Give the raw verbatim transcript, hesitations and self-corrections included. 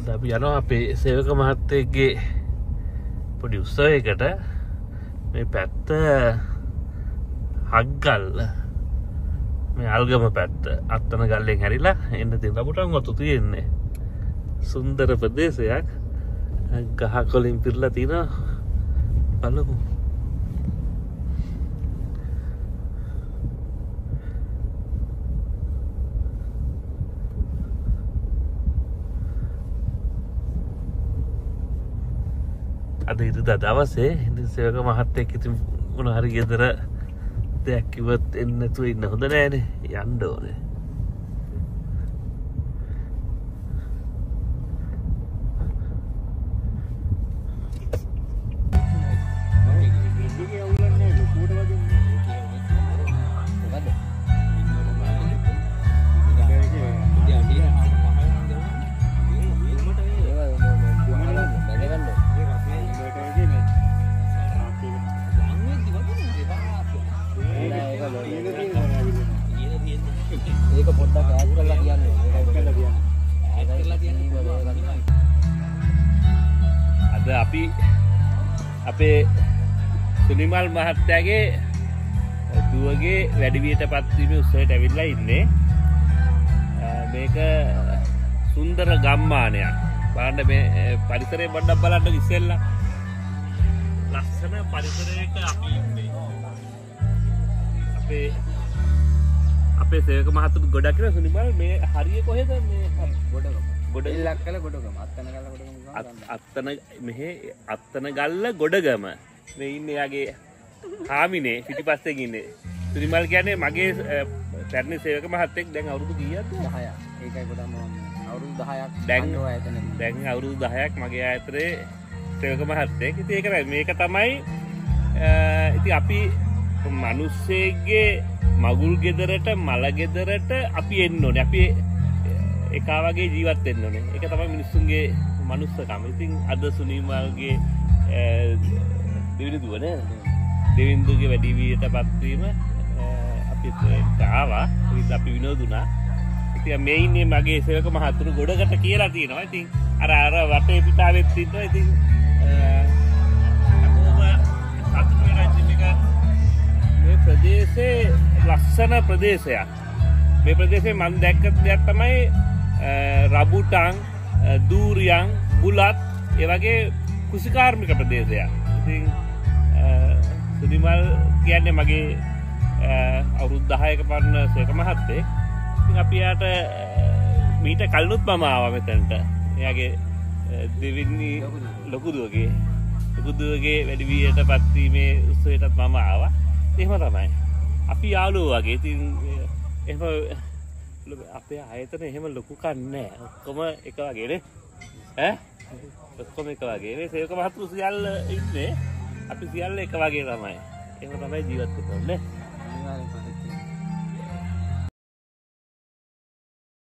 අද අපි යනවා අපේ සේවක මහත්තයෙක්ගේ පොඩි උත්සවයකට. මේ පැත්ත හග්ගල්ල, මේ අල්ගම පැත්ත අත්තන ගල්ලෙන් හැරිලා එන්න තියෙන රබුටන් වතු තියෙන්නේ. සුන්දර ප්‍රදේශයක්, ගහ කොලින් පිරලා තියෙනවා. බලමු. අද ඉරිදා දවසේ ඉතින් සේවක මහත්තයෙක් ඉතින් මොන හරි ගෙදර දෙයක් කිව්වොත් එන්න නැතුව ඉන්න හොඳ නෑනේ. යන්න ඕනේ. ඒක පොඩ්ඩක් ඈඩ් කරලා කියන්න ඕනේ. ඈඩ් කරලා කියන්න. ඈඩ් කරලා කියන්නේ අද අපි අපේ සුනිමල් මහත්තයාගේ දුවගේ වැඩිවියට පත්වීමේ උත්සවයට ඇවිල්ලා ඉන්නේ. මේක සුන්දර ගම්මානයක්. බලන්න මේ පරිසරය පොඩ්ඩක් බලන්න ඉස්සෙල්ලා. ලස්සන පරිසරයක අපි ඉන්නේ. අපේ අපේ සේවක මහතුරු ගොඩක් කියලා සුනිමල් මේ හරිය කොහෙද මේ ගොඩගම. ගොඩ ඉල්ලක් කළ ගොඩගම. අත්තන ගල්ල ගොඩගම. අත්තන මෙහෙ අත්තන ගල්ල ගොඩගම. මේ ඉන්නේ යාගේ හාමිනේ පිටිපස්සේ ඉන්නේ. සුනිමල් කියන්නේ මගේ පැරණි සේවක මහත්තයෙක්. දැන් අවුරුදු කීයක්ද? දහයක්. ඒකයි ගොඩම අවුරුදු දහයක්. දැන් ආයතන. දැන් අවුරුදු දහයක් මගේ ආයතනයේ සේවක මහත්තයෙක්. ඉතින් ඒක නෑ මේක තමයි ඉතින් අපි මිනිස්සෙගේ මගුල් ගෙදරට මල ගෙදරට අපි එන්න ඕනේ. අපි එකා වගේ ජීවත් වෙන්න ඕනේ. ඒක තමයි මිනිස්සුන්ගේ මනුස්සකම. ඉතින් අද සුනිමල්ගේ දෙවෙනි දුව නේ දෙවෙනි දුවගේ වැඩිවියටපත් වීම අපි ආවා. ඉතින් අපි විනෝදුනා. ඉතින් මේ ඉන්නේ මගේ සේවක මහතුරු ගොඩකට කියලා තියෙනවා. ඉතින් අර අර වටේ පිටාවෙත් ඉන්නවා. ඉතින් මේ ප්‍රදේශේ ලස්සන ප්‍රදේශයක්. මේ ප්‍රදේශේ මම දැක්ක දෙයක් තමයි රබුටන්, දූරියන්, බුලත් ඒ වගේ කුසිකාර්මික ප්‍රදේශයක්. ඉතින් සුනිමල් කියන්නේ මගේ අවුරුදු දහයක පරණ සේවක මහත්තයෙක්. ඉතින් අපි යාට මීට කලිනුත් මම ආවා මෙතනට. එයාගේ දෙවෙනි ලොකු දුවගේ ලොකු දුවගේ වැඩිවියටපත් වීමේ උත්සවයටත් මම ආවා. එහෙම තමයි. අපි යාළුවෝ වගේ. ඉතින් එහෙම අපේ ආයතන එහෙම ලොකු කන්නේ නැහැ. ඔක්කොම එක වගේ නේ. ඈ? ඔක්කොම එක වගේ. මේ සේවක මහතුරු සියල්ල ඉන්නේ. අපි සියල්ල එක වගේ තමයි. එහෙම තමයි ජීවත් වෙන්නේ.